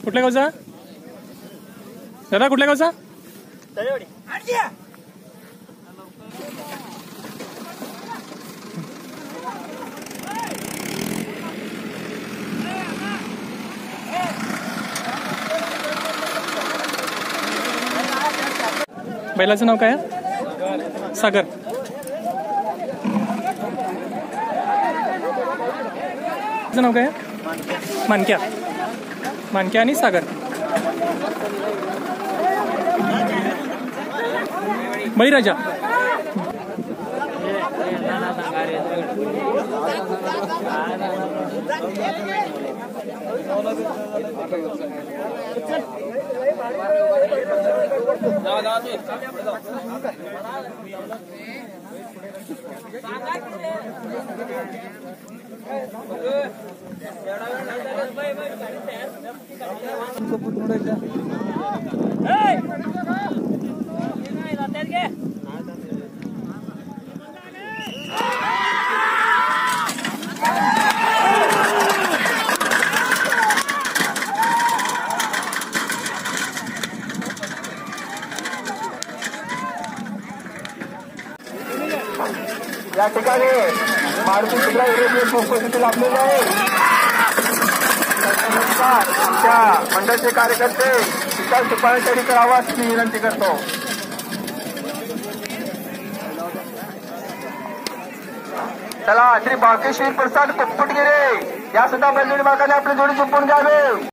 कुठल्या गावचा दादा? कुठल्या गावचा? बैलाचं नाव काय आहे? सागर. नाव काय आहे? मानक्या. मानक्या आणि सागर. बळीराजा. या ठिकाणी मारुती जिल्हा उपस्थिती लाभलेले आहे. आमच्या मंडळाचे कार्यकर्ते विकास सुपारी करावा अशी विनंती करतो. चला श्री बाकेश्वर प्रसाद पोपटगिरे या सुद्धा बैलजोडी मालकाने आपली जोडी झोपून घ्यावे.